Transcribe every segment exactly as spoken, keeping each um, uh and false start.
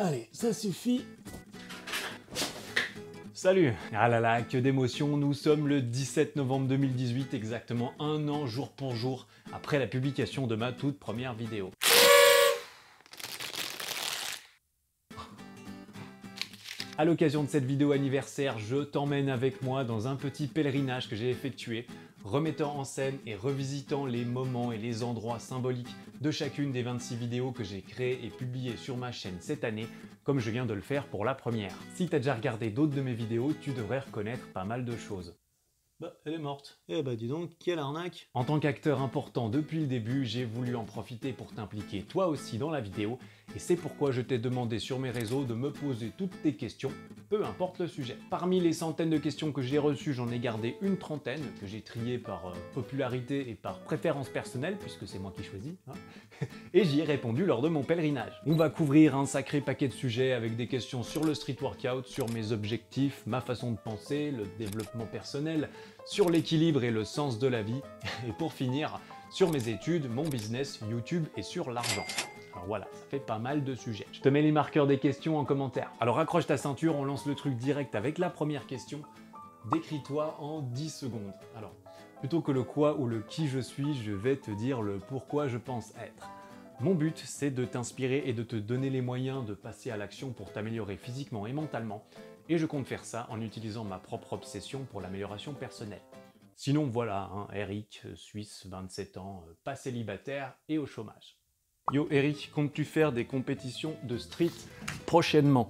Allez, ça suffit. Salut! Ah là là, que d'émotion, nous sommes le dix-sept novembre deux mille dix-huit, exactement un an jour pour jour après la publication de ma toute première vidéo. À l'occasion de cette vidéo anniversaire, je t'emmène avec moi dans un petit pèlerinage que j'ai effectué, remettant en scène et revisitant les moments et les endroits symboliques de chacune des vingt-six vidéos que j'ai créées et publiées sur ma chaîne cette année, comme je viens de le faire pour la première. Si t'as déjà regardé d'autres de mes vidéos, tu devrais reconnaître pas mal de choses. Bah, elle est morte. Eh bah dis donc, quelle arnaque! En tant qu'acteur important depuis le début, j'ai voulu en profiter pour t'impliquer toi aussi dans la vidéo, et c'est pourquoi je t'ai demandé sur mes réseaux de me poser toutes tes questions, peu importe le sujet. Parmi les centaines de questions que j'ai reçues, j'en ai gardé une trentaine, que j'ai triées par euh, popularité et par préférence personnelle, puisque c'est moi qui choisis, hein, et j'y ai répondu lors de mon pèlerinage. On va couvrir un sacré paquet de sujets avec des questions sur le street workout, sur mes objectifs, ma façon de penser, le développement personnel, sur l'équilibre et le sens de la vie, et pour finir, sur mes études, mon business, YouTube et sur l'argent. Alors voilà, ça fait pas mal de sujets. Je te mets les marqueurs des questions en commentaire. Alors accroche ta ceinture, on lance le truc direct avec la première question. Décris-toi en dix secondes. Alors, plutôt que le quoi ou le qui je suis, je vais te dire le pourquoi je pense être. Mon but, c'est de t'inspirer et de te donner les moyens de passer à l'action pour t'améliorer physiquement et mentalement, et je compte faire ça en utilisant ma propre obsession pour l'amélioration personnelle. Sinon voilà, hein, Eric, Suisse, vingt-sept ans, pas célibataire et au chômage. Yo Eric, comptes-tu faire des compétitions de street prochainement?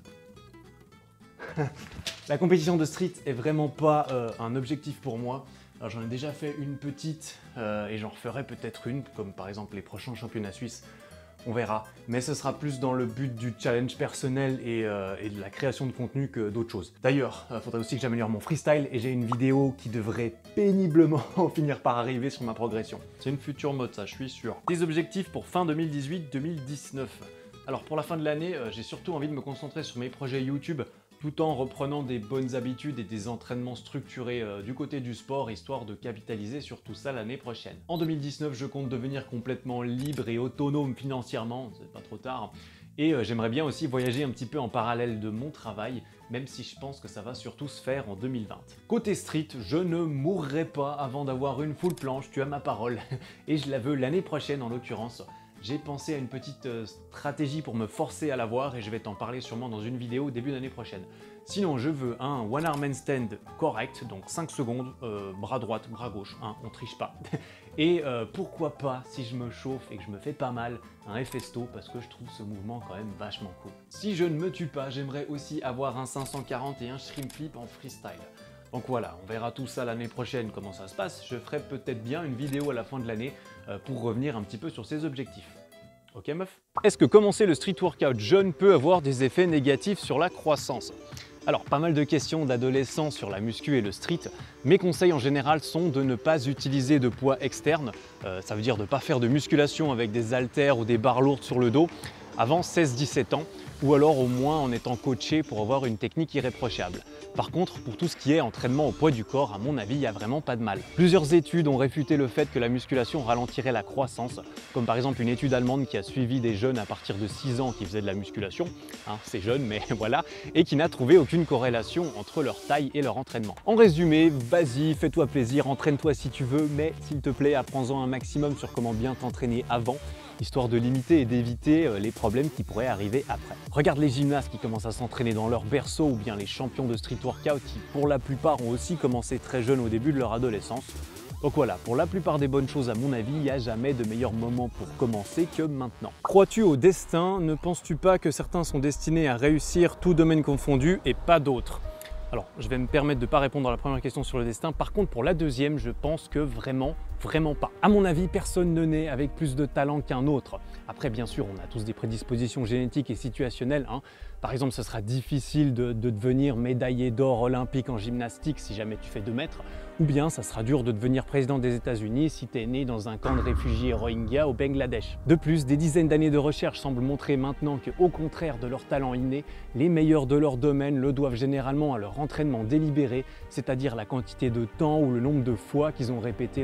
La compétition de street est vraiment pas euh, un objectif pour moi. Alors j'en ai déjà fait une petite euh, et j'en referai peut-être une, comme par exemple les prochains championnats suisses. On verra, mais ce sera plus dans le but du challenge personnel et, euh, et de la création de contenu que d'autres choses. D'ailleurs, il euh, faudrait aussi que j'améliore mon freestyle et j'ai une vidéo qui devrait péniblement finir par arriver sur ma progression. C'est une future mode ça, je suis sûr. Des objectifs pour fin deux mille dix-huit deux mille dix-neuf. Alors pour la fin de l'année, euh, j'ai surtout envie de me concentrer sur mes projets YouTube, tout en reprenant des bonnes habitudes et des entraînements structurés euh, du côté du sport, histoire de capitaliser sur tout ça l'année prochaine. En deux mille dix-neuf, je compte devenir complètement libre et autonome financièrement, c'est pas trop tard, et euh, j'aimerais bien aussi voyager un petit peu en parallèle de mon travail, même si je pense que ça va surtout se faire en deux mille vingt. Côté street, je ne mourrai pas avant d'avoir une full planche, tu as ma parole, et je la veux l'année prochaine en l'occurrence. J'ai pensé à une petite euh, stratégie pour me forcer à l'avoir et je vais t'en parler sûrement dans une vidéo début d'année prochaine. Sinon, je veux un one arm handstand correct, donc cinq secondes, euh, bras droit, bras gauche, hein, on triche pas. Et euh, pourquoi pas, si je me chauffe et que je me fais pas mal, un Festo parce que je trouve ce mouvement quand même vachement cool. Si je ne me tue pas, j'aimerais aussi avoir un cinq cent quarante et un shrimp flip en freestyle. Donc voilà, on verra tout ça l'année prochaine, comment ça se passe. Je ferai peut-être bien une vidéo à la fin de l'année euh, pour revenir un petit peu sur ces objectifs. Ok meuf? Est-ce que commencer le street workout jeune peut avoir des effets négatifs sur la croissance? Alors, pas mal de questions d'adolescents sur la muscu et le street. Mes conseils en général sont de ne pas utiliser de poids externe. Euh, ça veut dire de ne pas faire de musculation avec des haltères ou des barres lourdes sur le dos avant seize dix-sept ans, ou alors au moins en étant coaché pour avoir une technique irréprochable. Par contre, pour tout ce qui est entraînement au poids du corps, à mon avis, il n'y a vraiment pas de mal. Plusieurs études ont réfuté le fait que la musculation ralentirait la croissance, comme par exemple une étude allemande qui a suivi des jeunes à partir de six ans qui faisaient de la musculation, hein, c'est jeune mais voilà, et qui n'a trouvé aucune corrélation entre leur taille et leur entraînement. En résumé, vas-y, fais-toi plaisir, entraîne-toi si tu veux, mais s'il te plaît, apprends-en un maximum sur comment bien t'entraîner avant, histoire de limiter et d'éviter les problèmes qui pourraient arriver après. Regarde les gymnastes qui commencent à s'entraîner dans leur berceau ou bien les champions de street workout qui pour la plupart ont aussi commencé très jeunes au début de leur adolescence. Donc voilà, pour la plupart des bonnes choses à mon avis, il n'y a jamais de meilleur moment pour commencer que maintenant. Crois-tu au destin? Ne penses-tu pas que certains sont destinés à réussir tout domaine confondu et pas d'autres? Alors, je vais me permettre de ne pas répondre à la première question sur le destin. Par contre, pour la deuxième, je pense que vraiment, vraiment pas. À mon avis, personne ne naît avec plus de talent qu'un autre. Après, bien sûr, on a tous des prédispositions génétiques et situationnelles, hein. Par exemple, ce sera difficile de, de devenir médaillé d'or olympique en gymnastique si jamais tu fais deux mètres. Ou bien, ça sera dur de devenir président des États-Unis si tu es né dans un camp de réfugiés Rohingya au Bangladesh. De plus, des dizaines d'années de recherche semblent montrer maintenant qu'au contraire de leur talent inné, les meilleurs de leur domaine le doivent généralement à leur entraînement délibéré, c'est-à-dire la quantité de temps ou le nombre de fois qu'ils ont répété leur art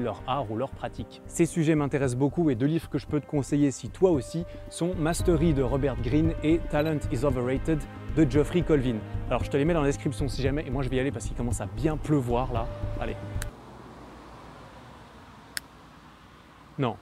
rouleur pratique. Ces sujets m'intéressent beaucoup et deux livres que je peux te conseiller si toi aussi sont Mastery de Robert Greene et Talent is Overrated de Geoffrey Colvin. Alors je te les mets dans la description si jamais, et moi je vais y aller parce qu'il commence à bien pleuvoir là. Allez. Non.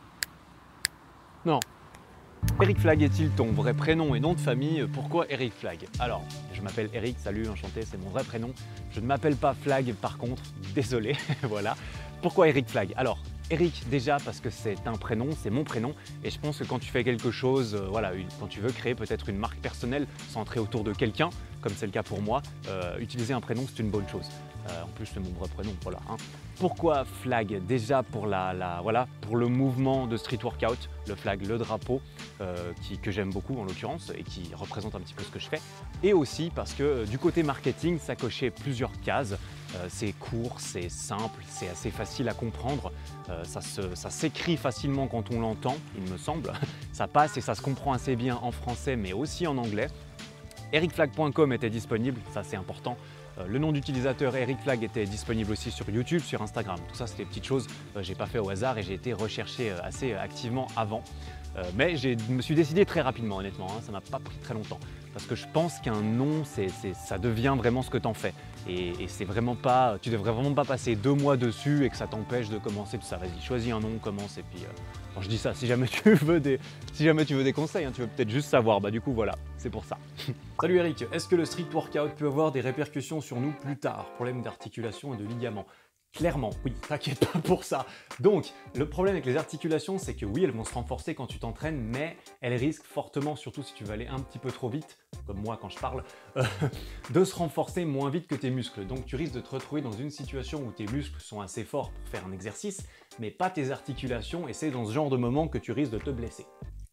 Non. Eric Flagg est-il ton vrai prénom et nom de famille? Pourquoi Eric Flagg? Alors, je m'appelle Eric, salut, enchanté, c'est mon vrai prénom. Je ne m'appelle pas Flagg par contre, désolé, voilà. Pourquoi Eric Flagg? Alors, Eric déjà parce que c'est un prénom, c'est mon prénom et je pense que quand tu fais quelque chose, euh, voilà, une, quand tu veux créer peut-être une marque personnelle centrée autour de quelqu'un, comme c'est le cas pour moi, euh, utiliser un prénom c'est une bonne chose. Euh, en plus c'est mon vrai prénom, voilà. Hein. Pourquoi Flagg? Déjà pour, la, la, voilà, pour le mouvement de street workout, le flag, le drapeau, euh, qui, que j'aime beaucoup en l'occurrence et qui représente un petit peu ce que je fais. Et aussi parce que euh, du côté marketing, ça cochait plusieurs cases. Euh, c'est court, c'est simple, c'est assez facile à comprendre. Euh, ça, se, ça s'écrit facilement quand on l'entend, il me semble. Ça passe et ça se comprend assez bien en français mais aussi en anglais. eric flagg point com était disponible, ça c'est important. Euh, le nom d'utilisateur Eric Flagg était disponible aussi sur YouTube, sur Instagram. Tout ça, c'est des petites choses que euh, j'ai pas fait au hasard et j'ai été recherché euh, assez activement avant. Euh, mais je me suis décidé très rapidement, honnêtement, hein, ça m'a pas pris très longtemps. Parce que je pense qu'un nom, c'est, c'est, ça devient vraiment ce que t'en fais. Et, et c'est vraiment pas, tu devrais vraiment pas passer deux mois dessus et que ça t'empêche de commencer tout ça. Vas-y, choisis un nom, commence et puis... Euh, bon, je dis ça, si jamais tu veux des, si jamais tu veux des conseils, hein, tu veux peut-être juste savoir, bah du coup voilà, c'est pour ça. Salut Eric, est-ce que le street workout peut avoir des répercussions sur nous plus tard? Problème d'articulation et de ligaments? Clairement, oui, t'inquiète pas pour ça. Donc, le problème avec les articulations, c'est que oui, elles vont se renforcer quand tu t'entraînes, mais elles risquent fortement, surtout si tu vas aller un petit peu trop vite, comme moi quand je parle, euh, de se renforcer moins vite que tes muscles. Donc, tu risques de te retrouver dans une situation où tes muscles sont assez forts pour faire un exercice, mais pas tes articulations, et c'est dans ce genre de moment que tu risques de te blesser.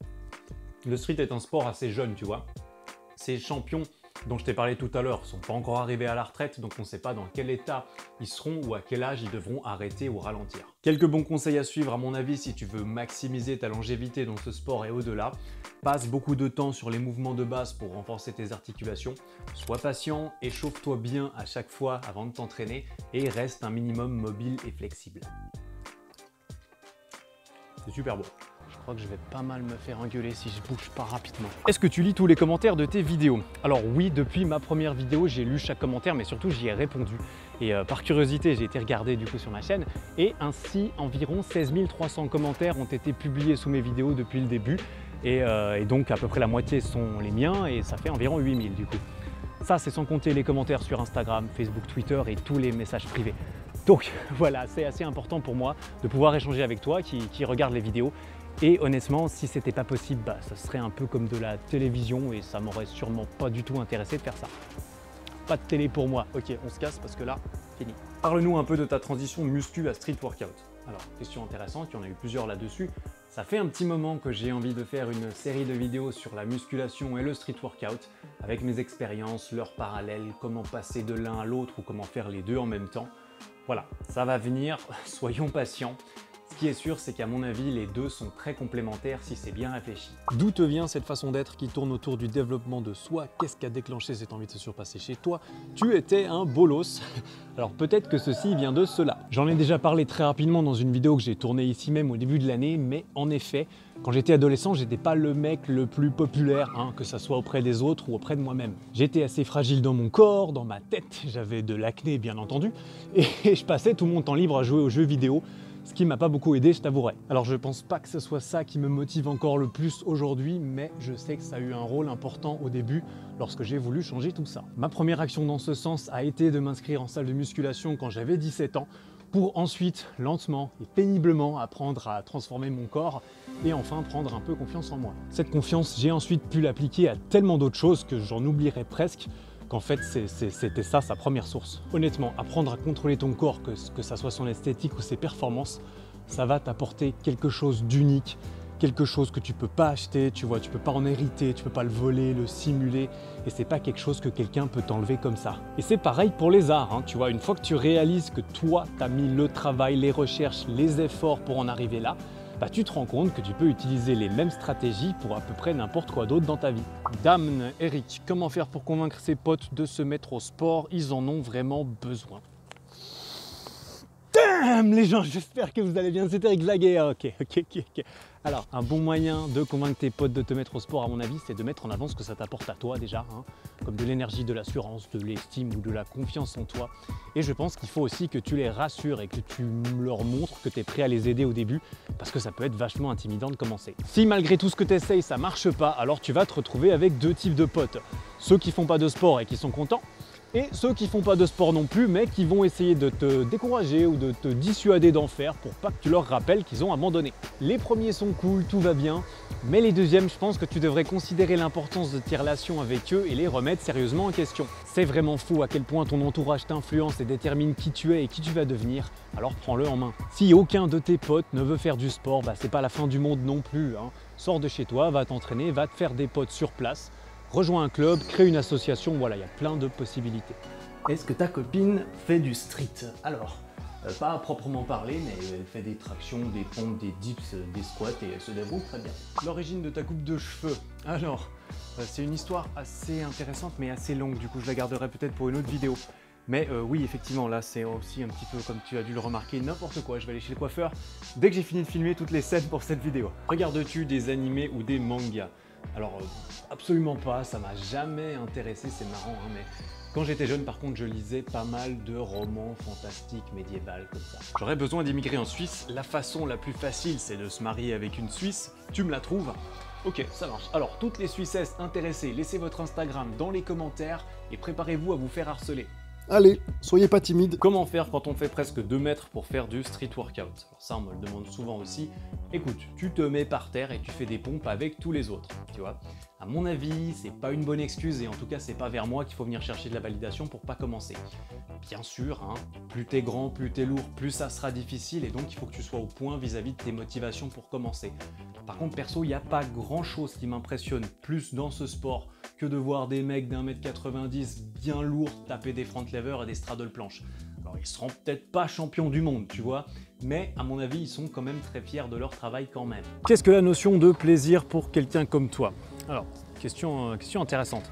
Le street est un sport assez jeune, tu vois. Ces champions dont je t'ai parlé tout à l'heure ne sont pas encore arrivés à la retraite, donc on ne sait pas dans quel état ils seront ou à quel âge ils devront arrêter ou ralentir. Quelques bons conseils à suivre à mon avis si tu veux maximiser ta longévité dans ce sport et au-delà. Passe beaucoup de temps sur les mouvements de base pour renforcer tes articulations. Sois patient, échauffe-toi bien à chaque fois avant de t'entraîner et reste un minimum mobile et flexible. C'est super beau. Je crois que je vais pas mal me faire engueuler si je bouge pas rapidement. Est-ce que tu lis tous les commentaires de tes vidéos? Alors oui, depuis ma première vidéo, j'ai lu chaque commentaire, mais surtout j'y ai répondu. Et euh, par curiosité, j'ai été regarder du coup sur ma chaîne et ainsi environ seize mille trois cents commentaires ont été publiés sous mes vidéos depuis le début. Et, euh, et donc à peu près la moitié sont les miens et ça fait environ huit mille du coup. Ça, c'est sans compter les commentaires sur Instagram, Facebook, Twitter et tous les messages privés. Donc voilà, c'est assez important pour moi de pouvoir échanger avec toi qui, qui regarde les vidéos. Et honnêtement, si c'était pas possible, bah, ça serait un peu comme de la télévision et ça m'aurait sûrement pas du tout intéressé de faire ça. Pas de télé pour moi. Ok, on se casse parce que là, fini. Parle-nous un peu de ta transition muscu à street workout. Alors, question intéressante, il y en a eu plusieurs là-dessus. Ça fait un petit moment que j'ai envie de faire une série de vidéos sur la musculation et le street workout, avec mes expériences, leurs parallèles, comment passer de l'un à l'autre ou comment faire les deux en même temps. Voilà, ça va venir, soyons patients. Ce qui est sûr, c'est qu'à mon avis, les deux sont très complémentaires si c'est bien réfléchi. D'où te vient cette façon d'être qui tourne autour du développement de soi? Qu'est-ce qui a déclenché cette envie de se surpasser chez toi? Tu étais un bolos. Alors peut-être que ceci vient de cela. J'en ai déjà parlé très rapidement dans une vidéo que j'ai tournée ici même au début de l'année, mais en effet, quand j'étais adolescent, j'étais pas le mec le plus populaire, hein, que ça soit auprès des autres ou auprès de moi-même. J'étais assez fragile dans mon corps, dans ma tête, j'avais de l'acné bien entendu, et je passais tout mon temps libre à jouer aux jeux vidéo, ce qui m'a pas beaucoup aidé, je t'avouerai. Alors je pense pas que ce soit ça qui me motive encore le plus aujourd'hui, mais je sais que ça a eu un rôle important au début lorsque j'ai voulu changer tout ça. Ma première action dans ce sens a été de m'inscrire en salle de musculation quand j'avais dix-sept ans, pour ensuite, lentement et péniblement, apprendre à transformer mon corps et enfin prendre un peu confiance en moi. Cette confiance, j'ai ensuite pu l'appliquer à tellement d'autres choses que j'en oublierais presque, qu'en fait c'était ça sa première source. Honnêtement, apprendre à contrôler ton corps, que, que ça soit son esthétique ou ses performances, ça va t'apporter quelque chose d'unique, quelque chose que tu peux pas acheter, tu vois, tu peux pas en hériter, tu peux pas le voler, le simuler, et c'est pas quelque chose que quelqu'un peut t'enlever comme ça. Et c'est pareil pour les arts, hein, tu vois, une fois que tu réalises que toi, t'as mis le travail, les recherches, les efforts pour en arriver là, bah, tu te rends compte que tu peux utiliser les mêmes stratégies pour à peu près n'importe quoi d'autre dans ta vie. Damn, Eric, comment faire pour convaincre ses potes de se mettre au sport? Ils en ont vraiment besoin. Damn Bam les gens, j'espère que vous allez bien, c'est Eric Zaguet. Ok, ok, ok, ok. Alors, un bon moyen de convaincre tes potes de te mettre au sport, à mon avis, c'est de mettre en avant ce que ça t'apporte à toi déjà, hein, comme de l'énergie, de l'assurance, de l'estime ou de la confiance en toi. Et je pense qu'il faut aussi que tu les rassures et que tu leur montres que tu es prêt à les aider au début, parce que ça peut être vachement intimidant de commencer. Si malgré tout ce que tu essayes, ça marche pas, alors tu vas te retrouver avec deux types de potes. Ceux qui font pas de sport et qui sont contents, et ceux qui font pas de sport non plus, mais qui vont essayer de te décourager ou de te dissuader d'en faire pour pas que tu leur rappelles qu'ils ont abandonné. Les premiers sont cool, tout va bien, mais les deuxièmes, je pense que tu devrais considérer l'importance de tes relations avec eux et les remettre sérieusement en question. C'est vraiment fou à quel point ton entourage t'influence et détermine qui tu es et qui tu vas devenir, alors prends-le en main. Si aucun de tes potes ne veut faire du sport, bah c'est pas la fin du monde non plus, hein. Sors de chez toi, va t'entraîner, va te faire des potes sur place. Rejoins un club, crée une association, voilà, il y a plein de possibilités. Est-ce que ta copine fait du street? Alors, euh, pas à proprement parler, mais elle fait des tractions, des pompes, des dips, des squats et elle se débrouille très bien. L'origine de ta coupe de cheveux? Alors, euh, c'est une histoire assez intéressante mais assez longue, du coup je la garderai peut-être pour une autre vidéo. Mais euh, oui, effectivement, là c'est aussi un petit peu comme tu as dû le remarquer, n'importe quoi. Je vais aller chez le coiffeur dès que j'ai fini de filmer toutes les scènes pour cette vidéo. Regardes-tu des animés ou des mangas? Alors, euh, absolument pas, ça m'a jamais intéressé, c'est marrant, hein, mais quand j'étais jeune, par contre, je lisais pas mal de romans fantastiques, médiévaux, comme ça. J'aurais besoin d'immigrer en Suisse, la façon la plus facile, c'est de se marier avec une Suisse, tu me la trouves? Ok, ça marche. Alors, toutes les Suissesses intéressées, laissez votre Instagram dans les commentaires et préparez-vous à vous faire harceler. Allez, soyez pas timide. Comment faire quand on fait presque deux mètres pour faire du street workout? Alors ça, on me le demande souvent aussi. Écoute, tu te mets par terre et tu fais des pompes avec tous les autres, tu vois. À mon avis, c'est pas une bonne excuse et en tout cas, c'est pas vers moi qu'il faut venir chercher de la validation pour pas commencer. Bien sûr, hein, plus t'es grand, plus t'es lourd, plus ça sera difficile et donc il faut que tu sois au point vis-à-vis de tes motivations pour commencer. Par contre, perso, il n'y a pas grand-chose qui m'impressionne plus dans ce sport que de voir des mecs d'un mètre quatre-vingt-dix bien lourds taper des front levers et des straddle planches. Alors ils seront peut-être pas champions du monde, tu vois, mais à mon avis ils sont quand même très fiers de leur travail quand même. Qu'est-ce que la notion de plaisir pour quelqu'un comme toi? Alors, question, euh, question intéressante.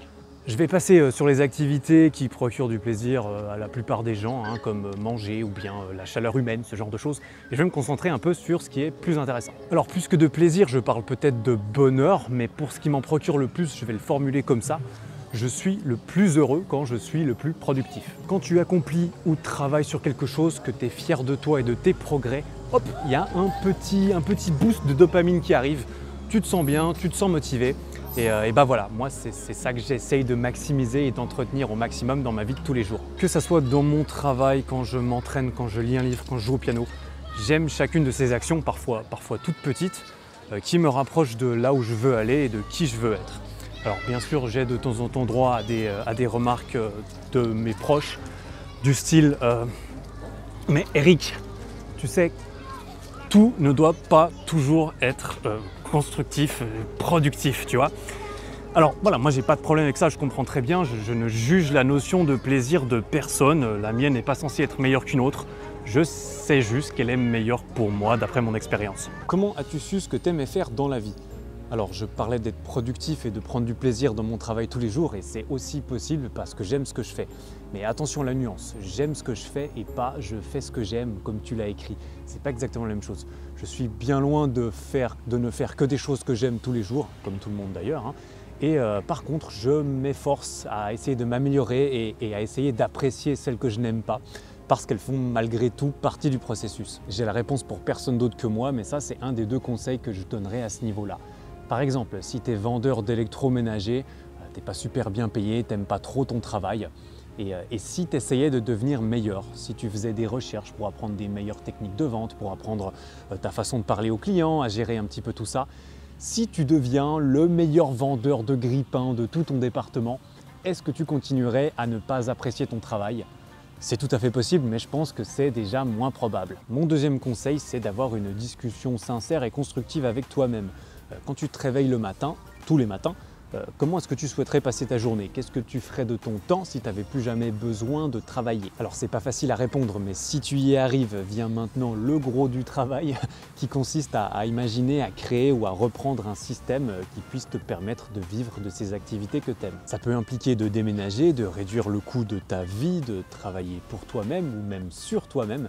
Je vais passer sur les activités qui procurent du plaisir à la plupart des gens, hein, comme manger ou bien la chaleur humaine, ce genre de choses. Et je vais me concentrer un peu sur ce qui est plus intéressant. Alors plus que de plaisir, je parle peut-être de bonheur, mais pour ce qui m'en procure le plus, je vais le formuler comme ça. Je suis le plus heureux quand je suis le plus productif. Quand tu accomplis ou travailles sur quelque chose, que tu es fier de toi et de tes progrès, hop, il y a un petit, un petit boost de dopamine qui arrive. Tu te sens bien, tu te sens motivé. Et, euh, et bah voilà, moi c'est ça que j'essaye de maximiser et d'entretenir au maximum dans ma vie de tous les jours. Que ça soit dans mon travail, quand je m'entraîne, quand je lis un livre, quand je joue au piano, j'aime chacune de ces actions, parfois, parfois toutes petites, euh, qui me rapprochent de là où je veux aller et de qui je veux être. Alors bien sûr, j'ai de temps en temps droit à des, euh, à des remarques euh, de mes proches, du style euh, « Mais Eric, tu sais, tout ne doit pas toujours être euh, constructif, euh, productif, tu vois ?» Alors voilà, moi j'ai pas de problème avec ça, je comprends très bien, je, je ne juge la notion de plaisir de personne, la mienne n'est pas censée être meilleure qu'une autre, je sais juste qu'elle est meilleure pour moi d'après mon expérience. Comment as-tu su ce que tu aimais faire dans la vie? Alors je parlais d'être productif et de prendre du plaisir dans mon travail tous les jours et c'est aussi possible parce que j'aime ce que je fais. Mais attention à la nuance, j'aime ce que je fais et pas je fais ce que j'aime comme tu l'as écrit. C'est pas exactement la même chose. Je suis bien loin de, faire, de ne faire que des choses que j'aime tous les jours, comme tout le monde d'ailleurs. Hein. Et euh, par contre, je m'efforce à essayer de m'améliorer et, et à essayer d'apprécier celles que je n'aime pas parce qu'elles font malgré tout partie du processus. J'ai la réponse pour personne d'autre que moi, mais ça c'est un des deux conseils que je donnerais à ce niveau-là. Par exemple, si tu es vendeur d'électroménager, tu n'es pas super bien payé, tu n'aimes pas trop ton travail, et, et si tu essayais de devenir meilleur, si tu faisais des recherches pour apprendre des meilleures techniques de vente, pour apprendre ta façon de parler aux clients, à gérer un petit peu tout ça, si tu deviens le meilleur vendeur de grille-pain de tout ton département, est-ce que tu continuerais à ne pas apprécier ton travail? C'est tout à fait possible, mais je pense que c'est déjà moins probable. Mon deuxième conseil, c'est d'avoir une discussion sincère et constructive avec toi-même. Quand tu te réveilles le matin, tous les matins, euh, comment est-ce que tu souhaiterais passer ta journée? Qu'est-ce que tu ferais de ton temps si tu n'avais plus jamais besoin de travailler? Alors c'est pas facile à répondre, mais si tu y arrives, vient maintenant le gros du travail qui consiste à, à imaginer, à créer ou à reprendre un système qui puisse te permettre de vivre de ces activités que tu aimes. Ça peut impliquer de déménager, de réduire le coût de ta vie, de travailler pour toi-même ou même sur toi-même.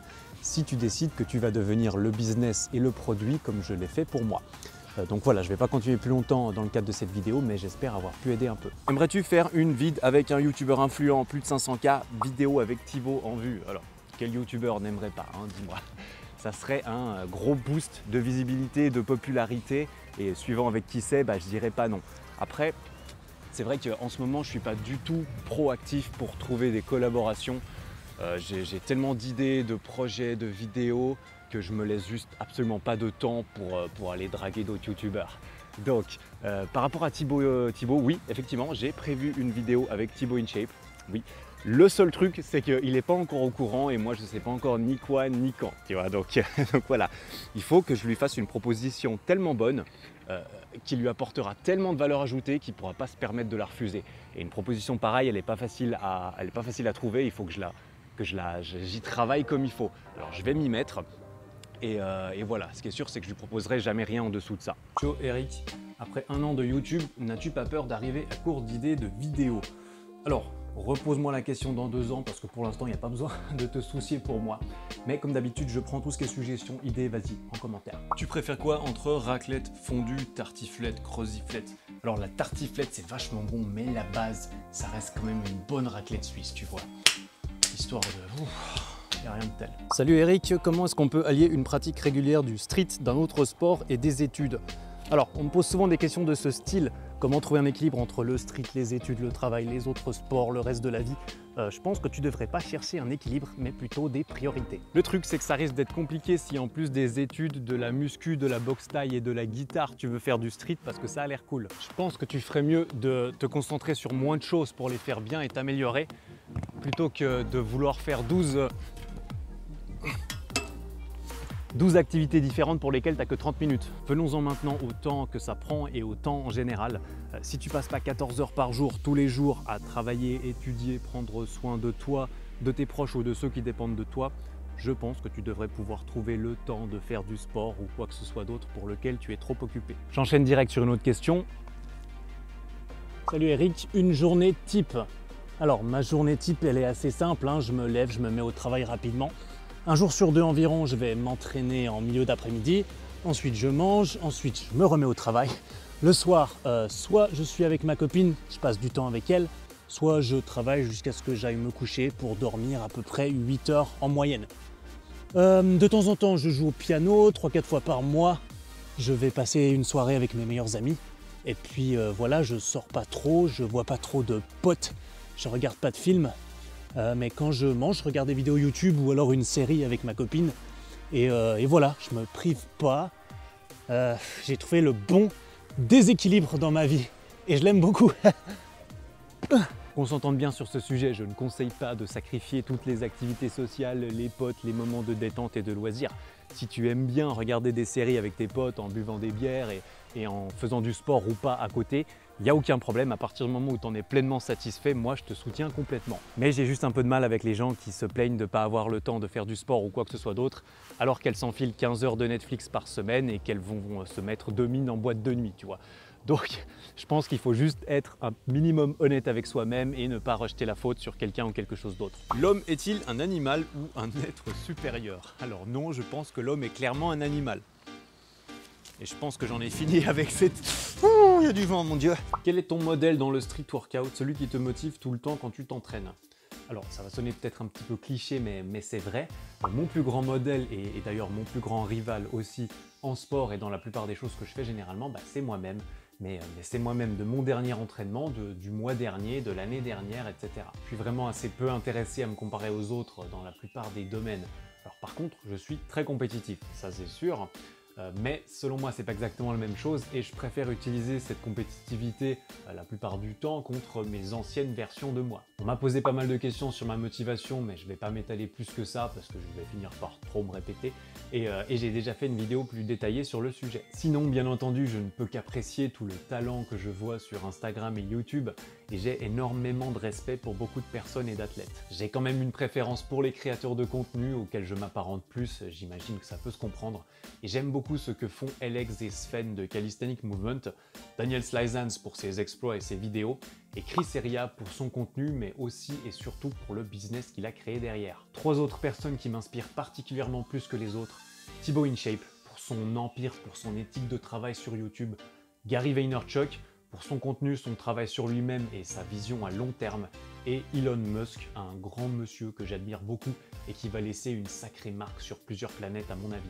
si tu décides que tu vas devenir le business et le produit comme je l'ai fait pour moi. Donc voilà, je ne vais pas continuer plus longtemps dans le cadre de cette vidéo, mais j'espère avoir pu aider un peu. Aimerais-tu faire une vid avec un youtubeur influent, plus de cinq cents K, vidéo avec Thibaut en vue? Alors, quel youtubeur n'aimerait pas, hein, dis-moi. Ça serait un gros boost de visibilité, de popularité, et suivant avec qui c'est, bah, je dirais pas non. Après, c'est vrai qu'en ce moment, je ne suis pas du tout proactif pour trouver des collaborations. Euh, j'ai tellement d'idées, de projets, de vidéos, que je me laisse juste absolument pas de temps pour, pour aller draguer d'autres youtubeurs. Donc, euh, par rapport à Thibaut, euh, Thibaut, oui, effectivement, j'ai prévu une vidéo avec Thibaut InShape, oui. Le seul truc, c'est qu'il n'est pas encore au courant et moi, je ne sais pas encore ni quoi ni quand, tu vois. Donc, donc voilà, il faut que je lui fasse une proposition tellement bonne euh, qui lui apportera tellement de valeur ajoutée qu'il ne pourra pas se permettre de la refuser. Et une proposition pareille, elle n'est pas facile à, elle est pas facile à trouver, il faut que je la, que je la, j'y travaille comme il faut. Alors, je vais m'y mettre. Et, euh, et voilà, ce qui est sûr, c'est que je lui proposerai jamais rien en dessous de ça. Ciao Eric, après un an de YouTube, n'as-tu pas peur d'arriver à court d'idées de vidéos? Alors, repose-moi la question dans deux ans, parce que pour l'instant, il n'y a pas besoin de te soucier pour moi. Mais comme d'habitude, je prends tout ce qui est suggestions, idées, vas-y, en commentaire. Tu préfères quoi entre raclette, fondue, tartiflette, croziflette? Alors la tartiflette, c'est vachement bon, mais la base, ça reste quand même une bonne raclette suisse, tu vois. Histoire de... Ouf. Il n'y a rien de tel. Salut Eric, comment est-ce qu'on peut allier une pratique régulière du street, d'un autre sport et des études? Alors, on me pose souvent des questions de ce style. Comment trouver un équilibre entre le street, les études, le travail, les autres sports, le reste de la vie? euh, Je pense que tu ne devrais pas chercher un équilibre, mais plutôt des priorités. Le truc, c'est que ça risque d'être compliqué si en plus des études, de la muscu, de la boxe taille et de la guitare, tu veux faire du street parce que ça a l'air cool. Je pense que tu ferais mieux de te concentrer sur moins de choses pour les faire bien et t'améliorer, plutôt que de vouloir faire douze... douze activités différentes pour lesquelles tu n'as que trente minutes. Venons-en maintenant au temps que ça prend et au temps en général. Euh, si tu passes pas quatorze heures par jour, tous les jours, à travailler, étudier, prendre soin de toi, de tes proches ou de ceux qui dépendent de toi, je pense que tu devrais pouvoir trouver le temps de faire du sport ou quoi que ce soit d'autre pour lequel tu es trop occupé. J'enchaîne direct sur une autre question. Salut Eric, une journée type. Alors ma journée type, elle est assez simple, hein. Je me lève, je me mets au travail rapidement. Un jour sur deux environ, je vais m'entraîner en milieu d'après-midi. Ensuite, je mange. Ensuite, je me remets au travail. Le soir, euh, soit je suis avec ma copine, je passe du temps avec elle, soit je travaille jusqu'à ce que j'aille me coucher pour dormir à peu près huit heures en moyenne. Euh, de temps en temps, je joue au piano, trois quatre fois par mois. Je vais passer une soirée avec mes meilleurs amis. Et puis euh, voilà, je sors pas trop, je vois pas trop de potes, je regarde pas de films. Euh, mais quand je mange, je regarde des vidéos YouTube ou alors une série avec ma copine. Et, euh, et voilà, je me prive pas. Euh, j'ai trouvé le bon déséquilibre dans ma vie. Et je l'aime beaucoup. Qu'on s'entende bien sur ce sujet, je ne conseille pas de sacrifier toutes les activités sociales, les potes, les moments de détente et de loisirs. Si tu aimes bien regarder des séries avec tes potes en buvant des bières et, et en faisant du sport ou pas à côté, il n'y a aucun problème. À partir du moment où tu en es pleinement satisfait, moi je te soutiens complètement. Mais j'ai juste un peu de mal avec les gens qui se plaignent de ne pas avoir le temps de faire du sport ou quoi que ce soit d'autre, alors qu'elles s'enfilent quinze heures de Netflix par semaine et qu'elles vont se mettre deux mines en boîte de nuit, tu vois. Donc je pense qu'il faut juste être un minimum honnête avec soi-même et ne pas rejeter la faute sur quelqu'un ou quelque chose d'autre. L'homme est-il un animal ou un être supérieur? Alors non, je pense que l'homme est clairement un animal. Et je pense que j'en ai fini avec cette... Ouh, il y a du vent, mon Dieu. Quel est ton modèle dans le street workout, celui qui te motive tout le temps quand tu t'entraînes? Alors, ça va sonner peut-être un petit peu cliché, mais, mais c'est vrai. Mon plus grand modèle, et, et d'ailleurs mon plus grand rival aussi en sport et dans la plupart des choses que je fais généralement, bah, c'est moi-même. Mais, mais c'est moi-même de mon dernier entraînement, de, du mois dernier, de l'année dernière, et cetera. Je suis vraiment assez peu intéressé à me comparer aux autres dans la plupart des domaines. Alors par contre, je suis très compétitif, ça c'est sûr. Euh, mais selon moi, c'est pas exactement la même chose et je préfère utiliser cette compétitivité euh, la plupart du temps contre mes anciennes versions de moi. On m'a posé pas mal de questions sur ma motivation, mais je vais pas m'étaler plus que ça parce que je vais finir par trop me répéter et, euh, et j'ai déjà fait une vidéo plus détaillée sur le sujet. Sinon, bien entendu, je ne peux qu'apprécier tout le talent que je vois sur Instagram et YouTube et j'ai énormément de respect pour beaucoup de personnes et d'athlètes. J'ai quand même une préférence pour les créateurs de contenu auxquels je m'apparente plus, j'imagine que ça peut se comprendre, et j'aime beaucoup beaucoup ce que font Alex et Sven de Calisthenic Movement, Daniel Slizans pour ses exploits et ses vidéos, et Chris Heria pour son contenu, mais aussi et surtout pour le business qu'il a créé derrière. Trois autres personnes qui m'inspirent particulièrement plus que les autres, Thibaut InShape pour son empire, pour son éthique de travail sur YouTube, Gary Vaynerchuk pour son contenu, son travail sur lui-même et sa vision à long terme, et Elon Musk, un grand monsieur que j'admire beaucoup et qui va laisser une sacrée marque sur plusieurs planètes à mon avis.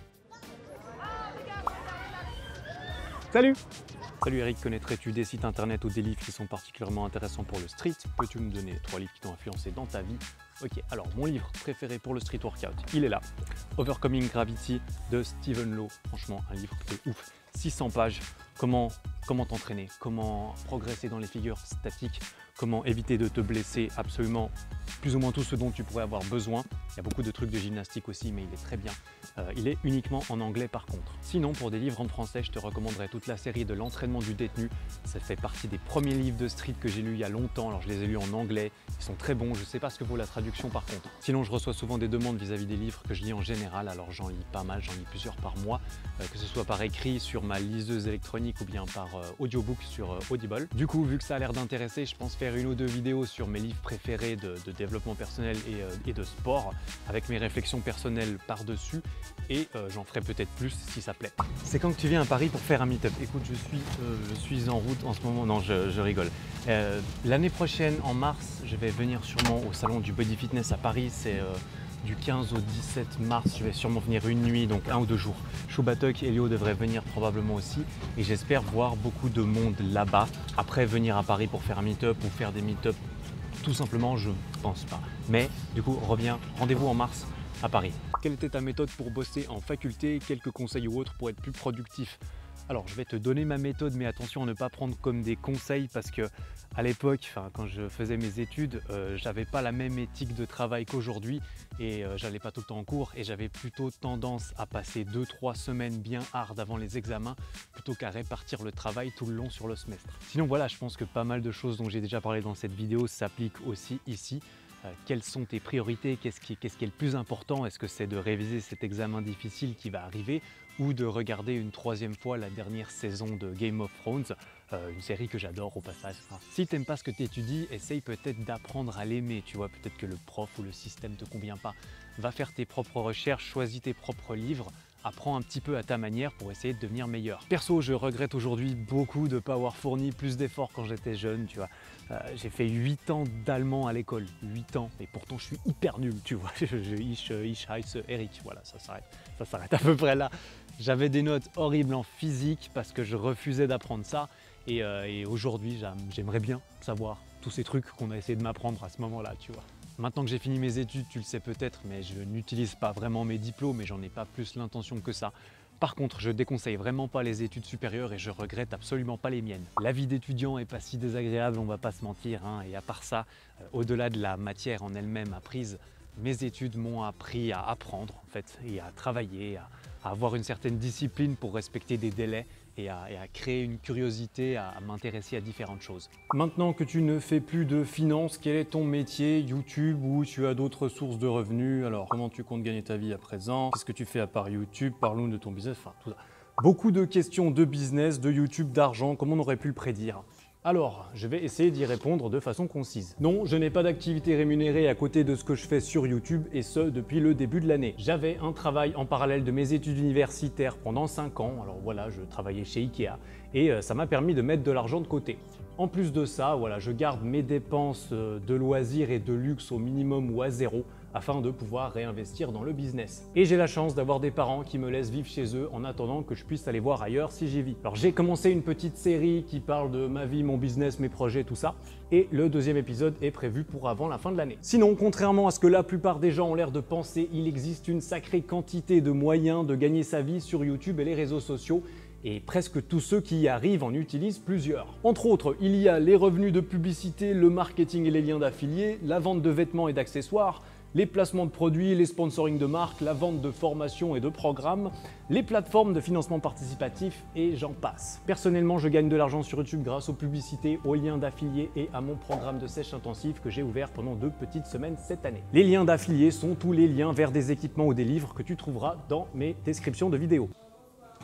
Salut! Salut Eric, connaîtrais-tu des sites internet ou des livres qui sont particulièrement intéressants pour le street? Peux-tu me donner trois livres qui t'ont influencé dans ta vie? Ok, alors mon livre préféré pour le street workout, il est là. Overcoming Gravity de Stephen Lowe. Franchement, un livre de ouf. six cents pages. Comment comment t'entraîner, comment progresser dans les figures statiques, comment éviter de te blesser, absolument plus ou moins tout ce dont tu pourrais avoir besoin. Il y a beaucoup de trucs de gymnastique aussi, mais il est très bien. Euh, il est uniquement en anglais par contre. Sinon, pour des livres en français, je te recommanderais toute la série de l'entraînement du détenu. Ça fait partie des premiers livres de street que j'ai lus il y a longtemps. Alors je les ai lus en anglais, ils sont très bons. Je ne sais pas ce que vaut la traduction par contre. Sinon, je reçois souvent des demandes vis-à-vis des livres que je lis en général. Alors j'en lis pas mal, j'en lis plusieurs par mois, euh, que ce soit par écrit sur ma liseuse électronique ou bien par euh, audiobook sur euh, Audible. Du coup, vu que ça a l'air d'intéresser, je pense faire une ou deux vidéos sur mes livres préférés de, de développement personnel et, euh, et de sport, avec mes réflexions personnelles par-dessus, et euh, j'en ferai peut-être plus si ça plaît. C'est quand que tu viens à Paris pour faire un meet-up? Écoute, je suis, euh, je suis en route en ce moment, non, je, je rigole. Euh, L'année prochaine, en mars, je vais venir sûrement au salon du Body Fitness à Paris, c'est euh, du quinze au dix-sept mars, je vais sûrement venir une nuit, donc un ou deux jours. Choubatok et Elio devraient venir probablement aussi, et j'espère voir beaucoup de monde là-bas. Après, venir à Paris pour faire un meet-up ou faire des meet-up, tout simplement, je pense pas. Mais du coup, reviens, rendez-vous en mars à Paris. Quelle était ta méthode pour bosser en faculté? Quelques conseils ou autres pour être plus productif? Alors, je vais te donner ma méthode, mais attention à ne pas prendre comme des conseils parce que à l'époque, enfin, quand je faisais mes études, euh, j'avais pas la même éthique de travail qu'aujourd'hui et euh, j'allais pas tout le temps en cours et j'avais plutôt tendance à passer deux trois semaines bien hard avant les examens plutôt qu'à répartir le travail tout le long sur le semestre. Sinon voilà, je pense que pas mal de choses dont j'ai déjà parlé dans cette vidéo s'appliquent aussi ici. Euh, quelles sont tes priorités? Qu'est-ce qui, qu'est-ce qui est le plus important? Est-ce que c'est de réviser cet examen difficile qui va arriver ou de regarder une troisième fois la dernière saison de Game of Thrones, euh, une série que j'adore au passage. Enfin, si t'aimes pas ce que tu étudies, essaye peut-être d'apprendre à l'aimer, tu vois, peut-être que le prof ou le système te convient pas. Va faire tes propres recherches, choisis tes propres livres, apprends un petit peu à ta manière pour essayer de devenir meilleur. Perso, je regrette aujourd'hui beaucoup de ne pas avoir fourni plus d'efforts quand j'étais jeune, tu vois. Euh, j'ai fait huit ans d'allemand à l'école, huit ans, et pourtant je suis hyper nul, tu vois. Je, je, ich, ich heiße Eric, voilà, ça s'arrête, ça s'arrête à peu près là. J'avais des notes horribles en physique parce que je refusais d'apprendre ça, et, euh, et aujourd'hui, j'aimerais bien savoir tous ces trucs qu'on a essayé de m'apprendre à ce moment-là, tu vois. Maintenant que j'ai fini mes études, tu le sais peut-être, mais je n'utilise pas vraiment mes diplômes et j'en ai pas plus l'intention que ça. Par contre, je déconseille vraiment pas les études supérieures et je regrette absolument pas les miennes. La vie d'étudiant est pas si désagréable, on va pas se mentir, hein, et à part ça, euh, au-delà de la matière en elle-même apprise, mes études m'ont appris à apprendre en fait, et à travailler, à, à avoir une certaine discipline pour respecter des délais et à, et à créer une curiosité, à, à m'intéresser à différentes choses. Maintenant que tu ne fais plus de finance, quel est ton métier? YouTube ou tu as d'autres sources de revenus? Alors, comment tu comptes gagner ta vie à présent? Qu'est-ce que tu fais à part YouTube? Parlons de ton business, enfin tout ça. Beaucoup de questions de business, de YouTube, d'argent, comme on aurait pu le prédire. Alors, je vais essayer d'y répondre de façon concise. Non, je n'ai pas d'activité rémunérée à côté de ce que je fais sur YouTube et ce, depuis le début de l'année. J'avais un travail en parallèle de mes études universitaires pendant cinq ans. Alors voilà, je travaillais chez Ikea et euh, ça m'a permis de mettre de l'argent de côté. En plus de ça, voilà, je garde mes dépenses de loisirs et de luxe au minimum ou à zéro afin de pouvoir réinvestir dans le business. Et j'ai la chance d'avoir des parents qui me laissent vivre chez eux en attendant que je puisse aller voir ailleurs si j'y vis. Alors j'ai commencé une petite série qui parle de ma vie, mon business, mes projets, tout ça. Et le deuxième épisode est prévu pour avant la fin de l'année. Sinon, contrairement à ce que la plupart des gens ont l'air de penser, il existe une sacrée quantité de moyens de gagner sa vie sur YouTube et les réseaux sociaux. Et presque tous ceux qui y arrivent en utilisent plusieurs. Entre autres, il y a les revenus de publicité, le marketing et les liens d'affiliés, la vente de vêtements et d'accessoires, les placements de produits, les sponsorings de marques, la vente de formations et de programmes, les plateformes de financement participatif et j'en passe. Personnellement, je gagne de l'argent sur YouTube grâce aux publicités, aux liens d'affiliés et à mon programme de sèche intensive que j'ai ouvert pendant deux petites semaines cette année. Les liens d'affiliés sont tous les liens vers des équipements ou des livres que tu trouveras dans mes descriptions de vidéos.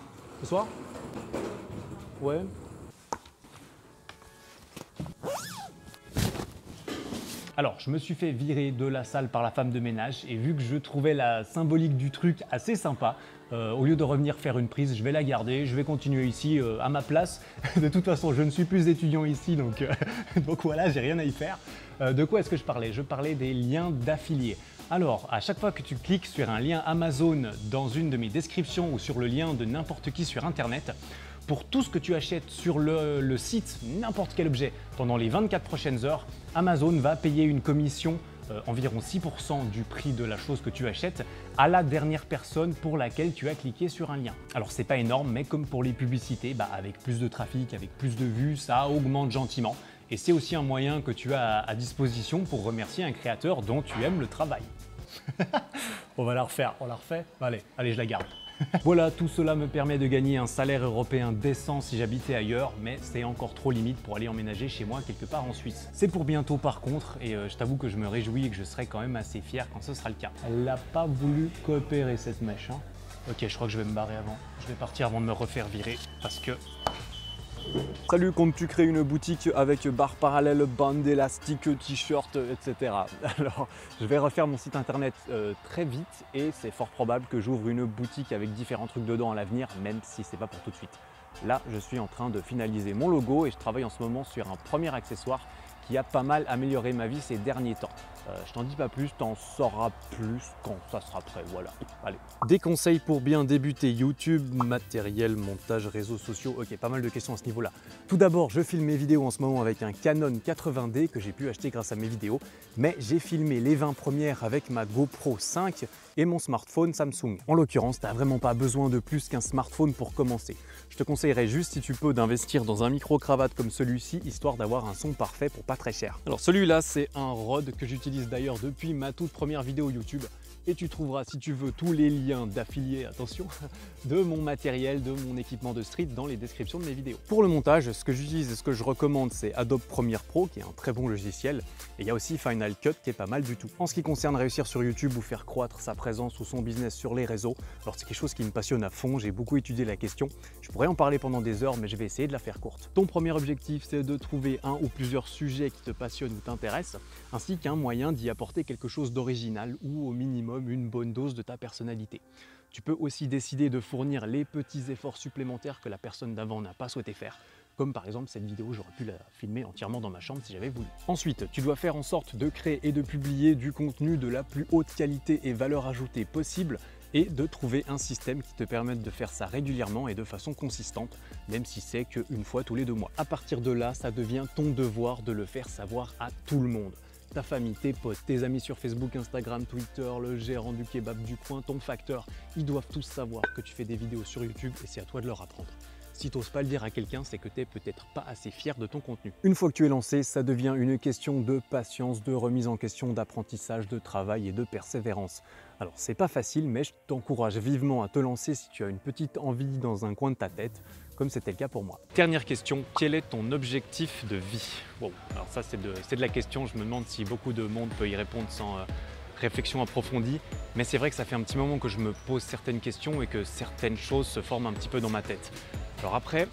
Ce soir? Ouais. Alors, je me suis fait virer de la salle par la femme de ménage et vu que je trouvais la symbolique du truc assez sympa, euh, au lieu de revenir faire une prise, je vais la garder, je vais continuer ici euh, à ma place. De toute façon, je ne suis plus étudiant ici, donc, euh, donc voilà, j'ai rien à y faire. Euh, de quoi est-ce que je parlais? Je parlais des liens d'affiliés. Alors, à chaque fois que tu cliques sur un lien Amazon dans une de mes descriptions ou sur le lien de n'importe qui sur Internet, pour tout ce que tu achètes sur le, le site, n'importe quel objet, pendant les vingt-quatre prochaines heures, Amazon va payer une commission, euh, environ six pour cent du prix de la chose que tu achètes, à la dernière personne pour laquelle tu as cliqué sur un lien. Alors c'est pas énorme, mais comme pour les publicités, bah, avec plus de trafic, avec plus de vues, ça augmente gentiment. Et c'est aussi un moyen que tu as à disposition pour remercier un créateur dont tu aimes le travail. On va la refaire, on la refait? Allez, allez, je la garde. Voilà, tout cela me permet de gagner un salaire européen décent si j'habitais ailleurs, mais c'est encore trop limite pour aller emménager chez moi quelque part en Suisse. C'est pour bientôt par contre, et euh, je t'avoue que je me réjouis et que je serai quand même assez fier quand ce sera le cas. Elle n'a pas voulu coopérer cette mèche, hein. Ok, je crois que je vais me barrer avant. Je vais partir avant de me refaire virer, parce que... Salut, comptes-tu créer une boutique avec barre parallèle, bande élastique, t-shirt, et cetera. Alors, je vais refaire mon site internet euh, très vite et c'est fort probable que j'ouvre une boutique avec différents trucs dedans à l'avenir, même si c'est pas pour tout de suite. Là, je suis en train de finaliser mon logo et je travaille en ce moment sur un premier accessoire qui a pas mal amélioré ma vie ces derniers temps. Euh, je t'en dis pas plus, t'en sauras plus quand ça sera prêt, voilà. Allez. Des conseils pour bien débuter YouTube, matériel, montage, réseaux sociaux. Ok, pas mal de questions à ce niveau-là. Tout d'abord, je filme mes vidéos en ce moment avec un Canon quatre-vingts D que j'ai pu acheter grâce à mes vidéos, mais j'ai filmé les vingt premières avec ma GoPro cinq et mon smartphone Samsung. En l'occurrence, t'as vraiment pas besoin de plus qu'un smartphone pour commencer. Je te conseillerais juste, si tu peux, d'investir dans un micro-cravate comme celui-ci, histoire d'avoir un son parfait pour pas très cher. Alors celui-là, c'est un Rode que j'utilise d'ailleurs depuis ma toute première vidéo YouTube. Et tu trouveras, si tu veux, tous les liens d'affiliés, attention, de mon matériel, de mon équipement de street dans les descriptions de mes vidéos. Pour le montage, ce que j'utilise et ce que je recommande, c'est Adobe Premiere Pro, qui est un très bon logiciel. Et il y a aussi Final Cut, qui est pas mal du tout. En ce qui concerne réussir sur YouTube ou faire croître sa présence ou son business sur les réseaux, alors c'est quelque chose qui me passionne à fond, j'ai beaucoup étudié la question. Je pourrais en parler pendant des heures, mais je vais essayer de la faire courte. Ton premier objectif, c'est de trouver un ou plusieurs sujets qui te passionnent ou t'intéressent, ainsi qu'un moyen d'y apporter quelque chose d'original ou au minimum une bonne dose de ta personnalité. Tu peux aussi décider de fournir les petits efforts supplémentaires que la personne d'avant n'a pas souhaité faire. Comme par exemple cette vidéo, j'aurais pu la filmer entièrement dans ma chambre si j'avais voulu. Ensuite, tu dois faire en sorte de créer et de publier du contenu de la plus haute qualité et valeur ajoutée possible et de trouver un système qui te permette de faire ça régulièrement et de façon consistante, même si c'est qu'une fois tous les deux mois. À partir de là, ça devient ton devoir de le faire savoir à tout le monde. Ta famille, tes potes, tes amis sur Facebook, Instagram, Twitter, le gérant du kebab du coin, ton facteur, ils doivent tous savoir que tu fais des vidéos sur YouTube et c'est à toi de leur apprendre. Si tu n'oses pas le dire à quelqu'un, c'est que tu n'es peut-être pas assez fier de ton contenu. Une fois que tu es lancé, ça devient une question de patience, de remise en question, d'apprentissage, de travail et de persévérance. Alors c'est pas facile, mais je t'encourage vivement à te lancer si tu as une petite envie dans un coin de ta tête, comme c'était le cas pour moi. Dernière question, quel est ton objectif de vie? Wow. Alors ça c'est de, c'est de la question, je me demande si beaucoup de monde peut y répondre sans euh, réflexion approfondie, mais c'est vrai que ça fait un petit moment que je me pose certaines questions et que certaines choses se forment un petit peu dans ma tête. Alors après,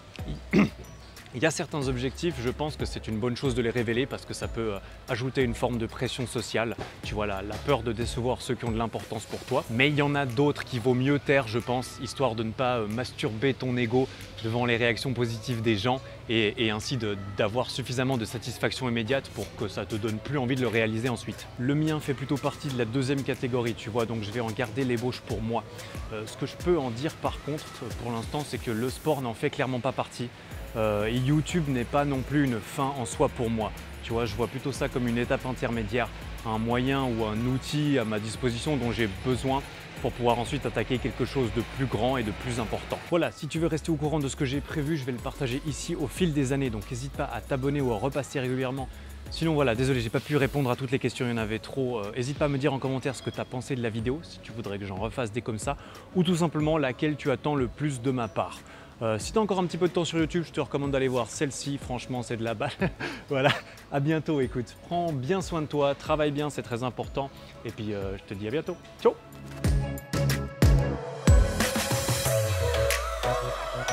il y a certains objectifs, je pense que c'est une bonne chose de les révéler parce que ça peut ajouter une forme de pression sociale. Tu vois, la, la peur de décevoir ceux qui ont de l'importance pour toi. Mais il y en a d'autres qu'il vaut mieux taire, je pense, histoire de ne pas masturber ton ego devant les réactions positives des gens et, et ainsi d'avoir suffisamment de satisfaction immédiate pour que ça te donne plus envie de le réaliser ensuite. Le mien fait plutôt partie de la deuxième catégorie, tu vois, donc je vais en garder l'ébauche pour moi. Euh, ce que je peux en dire par contre, pour l'instant, c'est que le sport n'en fait clairement pas partie. Euh, et YouTube n'est pas non plus une fin en soi pour moi. Tu vois, je vois plutôt ça comme une étape intermédiaire, un moyen ou un outil à ma disposition dont j'ai besoin pour pouvoir ensuite attaquer quelque chose de plus grand et de plus important. Voilà, si tu veux rester au courant de ce que j'ai prévu, je vais le partager ici au fil des années, donc n'hésite pas à t'abonner ou à repasser régulièrement. Sinon voilà, désolé, j'ai pas pu répondre à toutes les questions, il y en avait trop. N'hésite euh, pas à me dire en commentaire ce que tu as pensé de la vidéo, si tu voudrais que j'en refasse des comme ça, ou tout simplement laquelle tu attends le plus de ma part. Euh, si tu as encore un petit peu de temps sur YouTube, je te recommande d'aller voir celle-ci, franchement c'est de la balle. Voilà, à bientôt, écoute, prends bien soin de toi, travaille bien, c'est très important, et puis euh, je te dis à bientôt, ciao.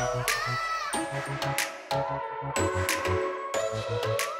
Thank you.